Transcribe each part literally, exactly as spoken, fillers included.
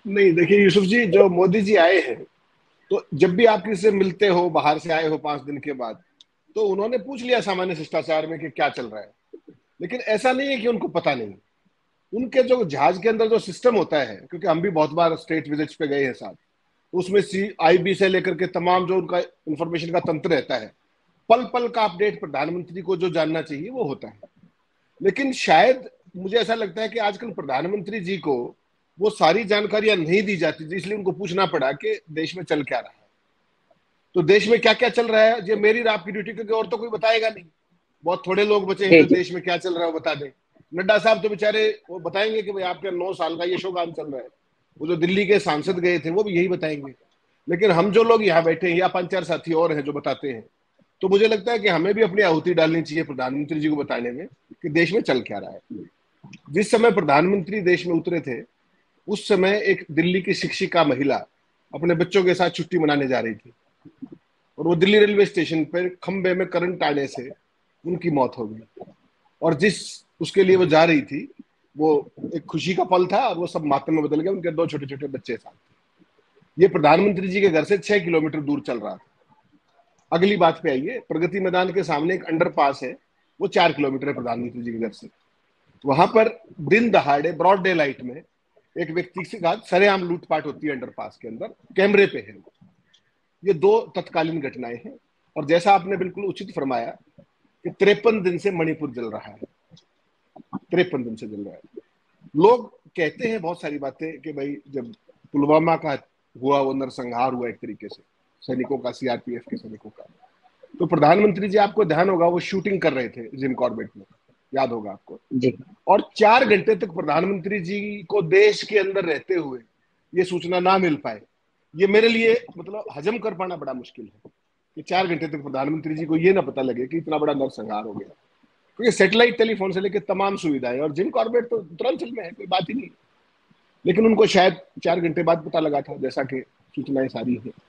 नहीं, देखिए यूसुफ जी, जो मोदी जी आए हैं, तो जब भी आप किसी से मिलते हो, बाहर से आए हो पांच दिन के बाद, तो उन्होंने पूछ लिया सामान्य शिष्टाचार में कि क्या चल रहा है। लेकिन ऐसा नहीं है कि उनको पता नहीं। उनके जो जहाज के अंदर जो सिस्टम होता है, क्योंकि हम भी बहुत बार स्टेट विजिट्स पे गए हैं साथ, उसमें सी आई बी से लेकर के तमाम जो उनका इंफॉर्मेशन का तंत्र रहता है, पल पल का अपडेट प्रधानमंत्री को जो जानना चाहिए वो होता है। लेकिन शायद मुझे ऐसा लगता है कि आजकल प्रधानमंत्री जी को वो सारी जानकारियां नहीं दी जाती, इसलिए उनको पूछना पड़ा कि देश में चल क्या रहा है। तो देश में क्या क्या चल रहा है, ये मेरी और आपकी ड्यूटी, क्योंकि और तो कोई बताएगा नहीं। बहुत थोड़े लोग बचे हैं जी जो जी। देश में क्या चल रहा है वो बता दें। नड्डा साहब तो बेचारे वो बताएंगे कि भाई आपके नौ साल का ये शोगान चल रहा है। वो जो दिल्ली के सांसद गए थे वो भी यही बताएंगे। लेकिन हम जो लोग यहाँ बैठे हैं या पांच चार साथी और हैं जो बताते हैं, तो मुझे लगता है कि हमें भी अपनी आहुति डालनी चाहिए प्रधानमंत्री जी को बताने में कि देश में चल क्या रहा है। जिस समय प्रधानमंत्री देश में उतरे थे, उस समय एक दिल्ली की शिक्षिका महिला अपने बच्चों के साथ छुट्टी मनाने जा रही थी, और वो दिल्ली रेलवे स्टेशन पर खंबे में करंट आने से उनकी मौत हो गई। और जिस उसके लिए वो जा रही थी, वो एक खुशी का पल था और वो सब मातम में बदल गया। उनके दो छोटे छोटे बच्चे साथ। ये प्रधानमंत्री जी के घर से छह किलोमीटर दूर चल रहा था। अगली बात पे आइए, प्रगति मैदान के सामने एक अंडरपास है, वो चार किलोमीटर है प्रधानमंत्री जी के घर से। वहां पर दिन दहाड़े ब्रॉड डे लाइट में एक व्यक्ति के साथ सरेआम लूटपाट होती है अंडरपास के अंदर, कैमरे पे है। ये दो तत्कालीन घटनाएं हैं। और जैसा आपने बिल्कुल उचित फरमाया कि तिरपन दिन से मणिपुर जल रहा है, तिरपन दिन से जल रहा है। लोग कहते हैं बहुत सारी बातें कि भाई जब पुलवामा का हुआ, वो नरसंहार हुआ एक तरीके से सैनिकों का, सी आर पी एफ के सैनिकों का, तो प्रधानमंत्री जी, आपको ध्यान होगा, वो शूटिंग कर रहे थे जिम कॉर्बेट में, याद होगा आपको। जी और चार घंटे तक प्रधानमंत्री जी को देश के अंदर रहते हुए ये सूचना ना मिल पाए, ये मेरे लिए मतलब हजम कर पाना बड़ा मुश्किल है कि चार घंटे तक प्रधानमंत्री जी को ये ना पता लगे कि इतना बड़ा नरसंहार हो गया। क्योंकि सैटेलाइट टेलीफोन से लेकर तमाम सुविधाएं, और जिम कॉर्बेट तो उत्तरांचल में है, कोई बात ही नहीं। लेकिन उनको शायद चार घंटे बाद पता लगा था, जैसा कि सूचनाएं सारी है।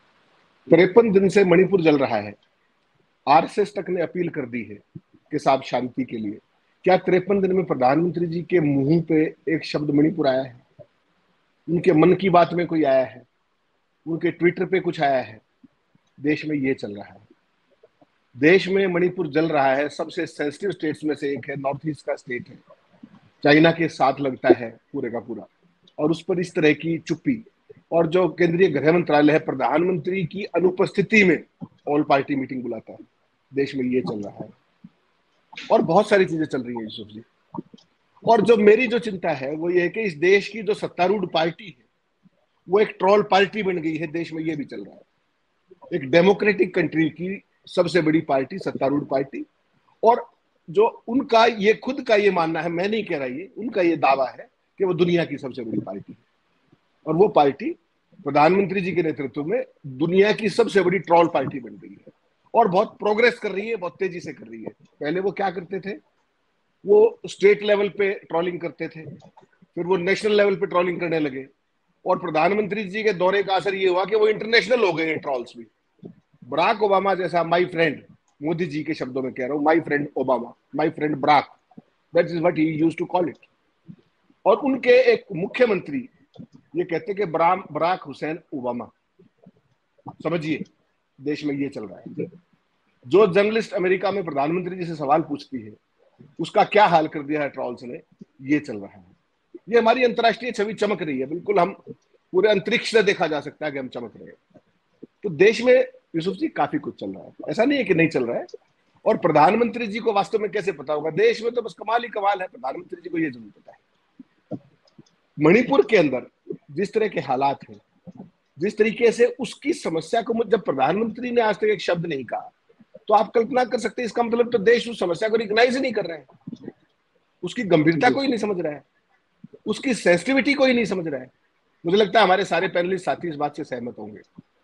तिरपन दिन से मणिपुर जल रहा है। आर एस एस तक ने अपील कर दी है कि साहब शांति के लिए। क्या तिरपन दिन में प्रधानमंत्री जी के मुंह पे एक शब्द मणिपुर आया है? उनके मन की बात में कोई आया है? उनके ट्विटर पे कुछ आया है? देश में ये चल रहा है। देश में मणिपुर जल रहा है। सबसे सेंसिटिव स्टेट्स में से एक है, नॉर्थ ईस्ट का स्टेट है, चाइना के साथ लगता है पूरे का पूरा, और उस पर इस तरह की चुप्पी। और जो केंद्रीय गृह मंत्रालय है, प्रधानमंत्री की अनुपस्थिति में ऑल पार्टी मीटिंग बुलाता है। देश में ये चल रहा है और बहुत सारी चीजें चल रही है यूसुफ जी। और जो मेरी जो चिंता है वो ये है कि इस देश की जो सत्तारूढ़ पार्टी है वो एक ट्रॉल पार्टी बन गई है। देश में ये भी चल रहा है। एक डेमोक्रेटिक कंट्री की सबसे बड़ी पार्टी, सत्तारूढ़ पार्टी, और जो उनका ये खुद का ये मानना है, मैं नहीं कह रहा, ये उनका ये दावा है कि वो दुनिया की सबसे बड़ी पार्टी है। और वो पार्टी प्रधानमंत्री जी के नेतृत्व में दुनिया की सबसे बड़ी ट्रॉल पार्टी बन गई है और बहुत प्रोग्रेस कर रही है, बहुत तेजी से कर रही है। पहले वो क्या करते थे, वो स्टेट लेवल पे ट्रोलिंग करते थे, फिर वो नेशनल लेवल पे ट्रोलिंग करने लगे, और प्रधानमंत्री जी के दौरे का असर ये हुआ कि वो इंटरनेशनल हो गए हैं ट्रॉल्स भी। बराक ओबामा जैसा माई फ्रेंड, मोदी जी के शब्दों में कह रहा हूं, my friend Obama, my friend Barack, that is what he used to call it. और उनके एक मुख्यमंत्री ये कहते कि बराम बराक हुसैन ओबामा। समझिए देश में ये चल रहा है। जो जर्नलिस्ट अमेरिका में प्रधानमंत्री जी से सवाल पूछती है, उसका क्या हाल कर दिया है ट्रॉल्स ने, ये चल रहा है। ये हमारी अंतर्राष्ट्रीय छवि चमक रही है। बिल्कुल, हम पूरे अंतरिक्ष से देखा जा सकता है कि हम चमक रहे हैं। तो देश में यूसुफ जी काफी कुछ चल रहा है, ऐसा नहीं है कि नहीं चल रहा है। और प्रधानमंत्री जी को वास्तव में कैसे पता होगा? देश में तो बस कमाल ही कमाल है, प्रधानमंत्री जी को ये जरूर पता है। मणिपुर के अंदर जिस तरह के हालात हैं, जिस तरीके से उसकी समस्या को, जब प्रधानमंत्री ने आज तक एक शब्द नहीं कहा, तो आप कल्पना कर सकते हैं इसका मतलब तो देश उस समस्या को रिकॉग्नाइज ही नहीं कर रहे हैं। उसकी गंभीरता जी को ही नहीं समझ रहा है, उसकी सेंसिटिविटी को ही नहीं समझ रहा है। मुझे लगता है हमारे सारे पैनलिस्ट साथी इस बात से सहमत होंगे।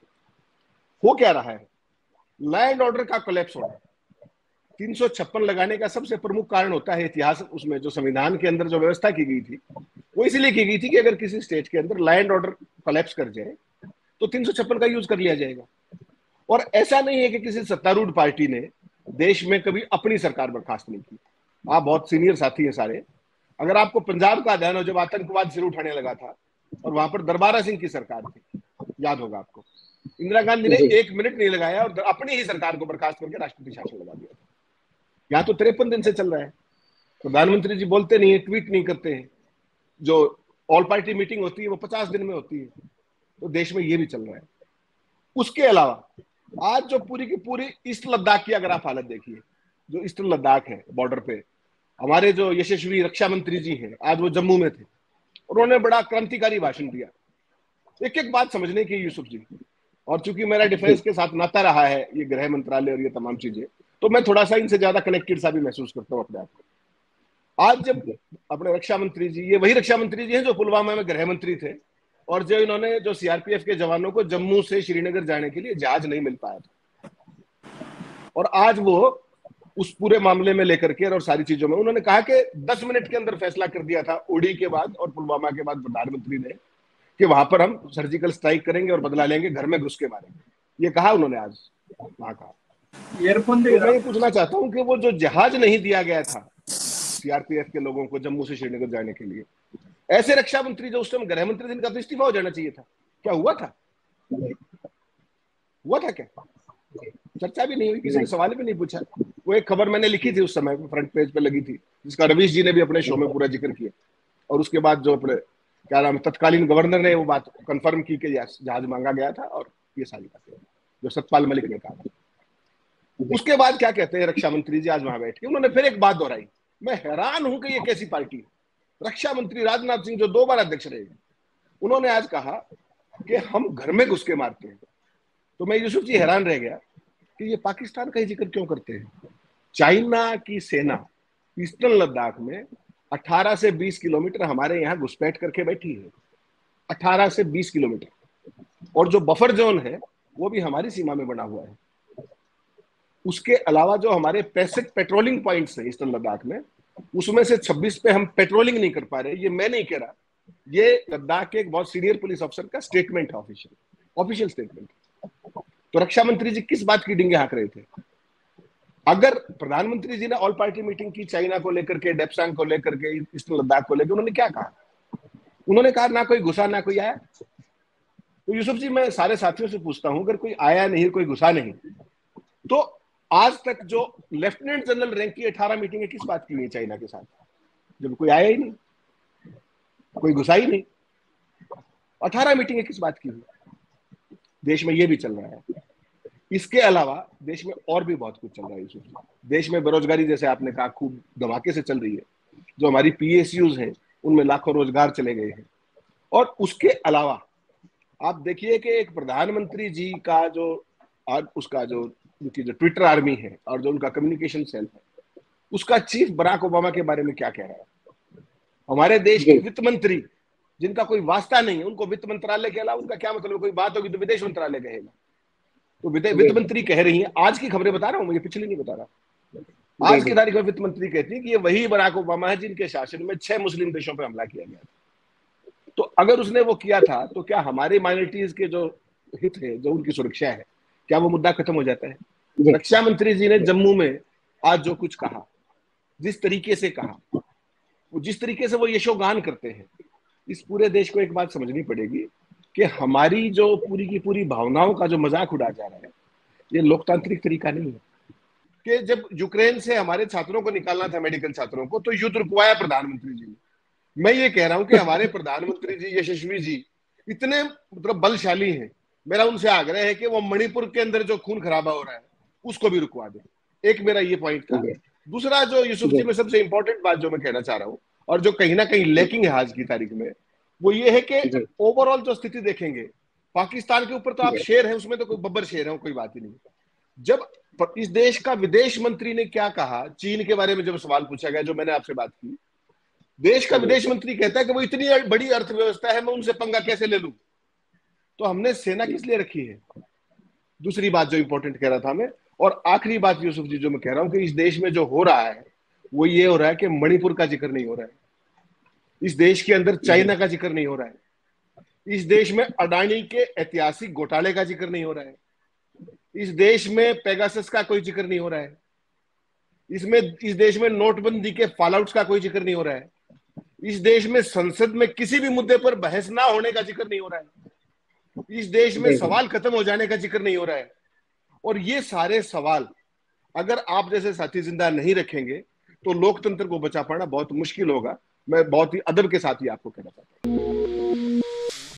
हो क्या रहा है? लैंड ऑर्डर का कोलैप्स होना। तीन सौ छप्पन लगाने का सबसे प्रमुख कारण होता है इतिहास, उसमें जो संविधान के अंदर जो व्यवस्था की गई थी वो इसलिए की गई थी कि अगर किसी स्टेट के अंदर लैंड ऑर्डर कोलैप्स कर जाए तो तीन सौ छप्पन का यूज कर लिया जाएगा। और ऐसा नहीं है कि किसी सत्तारूढ़ पार्टी ने देश में कभी अपनी सरकार बर्खास्त नहीं की। आप बहुत सीनियर साथी हैं सारे। अगर आपको पंजाब का ध्यान हो, जब आतंकवाद सिर उठाने लगा था, और वहां पर दरबारा सिंह की सरकार थी, याद होगा आपको। इंदिरा गांधी ने एक मिनट नहीं लगाया और अपनी ही सरकार को बर्खास्त करके राष्ट्रपति शासन लगा दिया था। यहाँ तो तिरपन दिन से चल रहा है, प्रधानमंत्री जी बोलते नहीं है, ट्वीट नहीं करते हैं, जो ऑल पार्टी मीटिंग होती है वो पचास दिन में होती है। तो देश में ये भी चल रहा है। उसके अलावा आज जो पूरी की पूरी ईस्ट लद्दाख की अगर आप हालत देखिए, जो ईस्टर्न लद्दाख है बॉर्डर पे, हमारे जो यशस्वी रक्षा मंत्री जी हैं आज वो जम्मू में थे, उन्होंने बड़ा क्रांतिकारी भाषण दिया। एक एक बात समझने की यूसुफ जी, और चूंकि मेरा डिफेंस के साथ नाता रहा है, ये गृह मंत्रालय और ये तमाम चीजें, तो मैं थोड़ा सा इनसे ज्यादा कनेक्टेड सा भी महसूस करता हूँ अपने आप को। आज जब अपने रक्षा मंत्री जी, ये वही रक्षा मंत्री जी हैं जो पुलवामा में गृह मंत्री थे, और जो इन्होंने जो सीआरपीएफ के जवानों को जम्मू से श्रीनगर जाने के लिए जहाज नहीं मिल पाया था, और आज वो उस पूरे मामले में लेकर के और सारी चीजों में उन्होंने कहा कि दस मिनट के अंदर फैसला कर दिया था उड़ी के बाद और पुलवामा के बाद प्रधानमंत्री ने कि वहां पर हम सर्जिकल स्ट्राइक करेंगे और बदला लेंगे, घर में घुस के मारेंगे। ये कहा उन्होंने आज वहां कहा। तो मैं ये पूछना चाहता हूं कि वो जो जहाज नहीं दिया गया था सीआरपीएफ के लोगों को जम्मू से श्रीनगर जाने के लिए, ऐसे रक्षा मंत्री जो उस टाइम गृह मंत्री थे, इनका तो इस्तीफा हो जाना चाहिए था। क्या हुआ था? हुआ था क्या? चर्चा भी नहीं हुई, किसी ने सवाल भी नहीं पूछा। वो एक खबर मैंने लिखी थी उस समय, फ्रंट पेज पे लगी थी, जिसका रवीश जी ने भी अपने शो में पूरा जिक्र किया, और उसके बाद जो अपने क्या नाम तत्कालीन गवर्नर ने वो बात कंफर्म की कि जहाज मांगा गया था, और ये सारी बातें जो सतपाल मलिक ने कहा। उसके बाद क्या कहते हैं रक्षा मंत्री जी आज वहां बैठ के, उन्होंने फिर एक बात दोहराई। मैं हैरान हूं कि ये कैसी पार्टी है। रक्षा मंत्री राजनाथ सिंह जो दो बार अध्यक्ष रहे, उन्होंने आज कहा कि हम घर में घुस के मारते हैं। तो मैं यूसुफ जी हैरान रह गया कि ये पाकिस्तान का ही जिक्र क्यों करते हैं। चाइना की सेना ईस्टर्न लद्दाख में अठारह से बीस किलोमीटर हमारे यहाँ घुसपैठ करके बैठी है, अठारह से बीस किलोमीटर, और जो बफर जोन है वो भी हमारी सीमा में बना हुआ है। उसके अलावा जो हमारे पैंसठ पेट्रोलिंग पॉइंट्स हैं ईस्टर्न लद्दाख में, उसमें से छब्बीस पे हम पेट्रोलिंग नहीं कर पा रहे। ये मैं नहीं कह रहा, ये लद्दाख के एक बहुत सीनियर पुलिस अफसर का स्टेटमेंट है, ऑफिशियल ऑफिशियल स्टेटमेंट। तो रक्षा मंत्री जी किस बात की डिंगे हाँक रहे थे? अगर प्रधानमंत्री जी ने ऑल पार्टी मीटिंग की चाइना को लेकर के, डेप्सांग को लेकर के, ईस्टर्न लद्दाख को लेकर, उन्होंने क्या कहा? उन्होंने कहा ना कोई घुसा ना कोई आया। तो यूसुफ जी मैं सारे साथियों से पूछता हूं, अगर कोई आया नहीं, कोई घुसा नहीं, तो आज तक जो लेफ्टिनेंट जनरल रैंक की अठारह मीटिंगें किस बात की हुई चाइना के साथ, जब कोई आया ही नहीं, कोई घुसा ही नहीं? अठारह मीटिंगें किस बात की हुई? देश में ये भी चल रहा है। इसके अलावा देश में और भी बहुत कुछ चल रहा है। देश में बेरोजगारी, जैसे आपने कहा, खूब धमाके से चल रही है। जो हमारी पीएसयूज हैं उनमें लाखों रोजगार चले गए हैं। और उसके अलावा आप देखिए कि एक प्रधानमंत्री जी का जो उसका जो उनकी जो ट्विटर आर्मी है और जो उनका कम्युनिकेशन सेल है, उसका चीफ बराक ओबामा के बारे में क्या कह रहा है। हमारे देश के वित्त मंत्री जिनका कोई वास्ता नहीं है, उनको वित्त मंत्रालय के अलावा उनका क्या मतलब, कोई बात होगी तो विदेश मंत्रालय कहेगा। तो वित्त मंत्री कह रही हैं, आज की खबरें बता रहा हूं, मुझे पिछली नहीं बता रहा, आज की तारीख में वित्त मंत्री कहती है कि ये वही बराक ओबामा है जिनके शासन में छह मुस्लिम देशों पर हमला किया गया था। तो अगर उसने वो किया था तो क्या हमारे माइनॉरिटीज के जो हित है, जो उनकी सुरक्षा है, क्या वो मुद्दा खत्म हो जाता है? रक्षा मंत्री जी ने जम्मू में आज जो कुछ कहा, जिस तरीके से कहा, वो जिस तरीके से वो यशोगान करते हैं, इस पूरे देश को एक बात समझनी पड़ेगी कि हमारी जो पूरी की पूरी भावनाओं का जो मजाक उड़ा जा रहा है, ये लोकतांत्रिक तरीका नहीं है। कि जब यूक्रेन से हमारे छात्रों को निकालना था, मेडिकल छात्रों को, तो युद्ध रुकवाया प्रधानमंत्री जी ने। मैं ये कह रहा हूं कि हमारे प्रधानमंत्री जी यशस्वी जी इतने मतलब बलशाली हैं, मेरा उनसे आग्रह है कि वो मणिपुर के अंदर जो खून खराबा हो रहा है उसको भी रुकवा दे। एक मेरा ये पॉइंट था। दूसरा जो यूसुफ जी में सबसे इंपॉर्टेंट बात जो मैं कहना चाह रहा हूँ और जो कहीं ना कहीं लैकिंग है आज की तारीख में, वो ये है कि ओवरऑल जो स्थिति देखेंगे, पाकिस्तान के ऊपर तो आप शेर है, उसमें तो कोई बब्बर शेर है, कोई बात ही नहीं। जब इस देश का विदेश मंत्री ने क्या कहा, चीन के बारे में जब सवाल पूछा गया, जो मैंने आपसे बात की, देश का विदेश मंत्री कहता है कि वो इतनी बड़ी अर्थव्यवस्था है, मैं उनसे पंगा कैसे ले लूं। तो हमने सेना किस लिए रखी है? दूसरी बात जो इंपॉर्टेंट कह रहा था मैं, और आखिरी बात यूसुफ जी जो मैं कह रहा हूं कि इस देश में जो हो रहा है वो ये हो रहा है कि मणिपुर का जिक्र नहीं हो रहा है, इस देश के अंदर चाइना का जिक्र नहीं हो रहा है, इस देश में अडानी के ऐतिहासिक घोटाले का जिक्र नहीं हो रहा है, इस देश में पेगासस का कोई जिक्र नहीं हो रहा है, इसमें इस देश में नोटबंदी के फॉलआउट्स का कोई जिक्र नहीं हो रहा है, इस देश में संसद में किसी भी मुद्दे पर बहस ना होने का जिक्र नहीं हो रहा है। इस देश में बिल्कुल। सवाल खत्म हो जाने का जिक्र नहीं हो रहा है। और ये सारे सवाल अगर आप जैसे साथी जिंदा नहीं रखेंगे तो लोकतंत्र को बचा पाना बहुत मुश्किल होगा। मैं बहुत ही अदब के साथ ही आपको कहना चाहता हूँ।